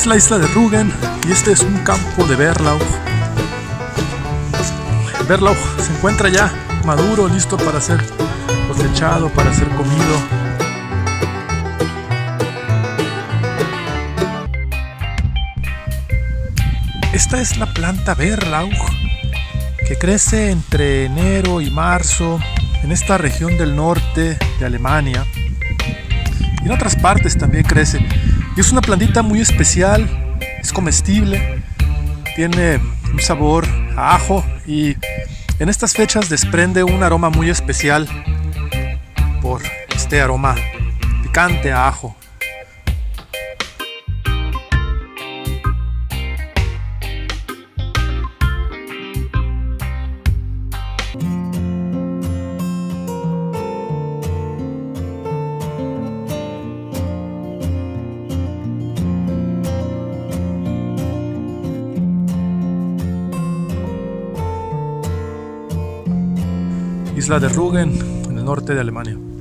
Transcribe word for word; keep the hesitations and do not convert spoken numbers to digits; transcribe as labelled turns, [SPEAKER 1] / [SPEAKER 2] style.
[SPEAKER 1] Es la isla de Rügen y este es un campo de Bärlauch. Bärlauch se encuentra ya maduro, listo para ser cosechado, para ser comido. Esta es la planta Bärlauch que crece entre enero y marzo en esta región del norte de Alemania. Y en otras partes también crece. Y es una plantita muy especial, es comestible, tiene un sabor a ajo y en estas fechas desprende un aroma muy especial por este aroma picante a ajo. Isla de Rügen, en el norte de Alemania.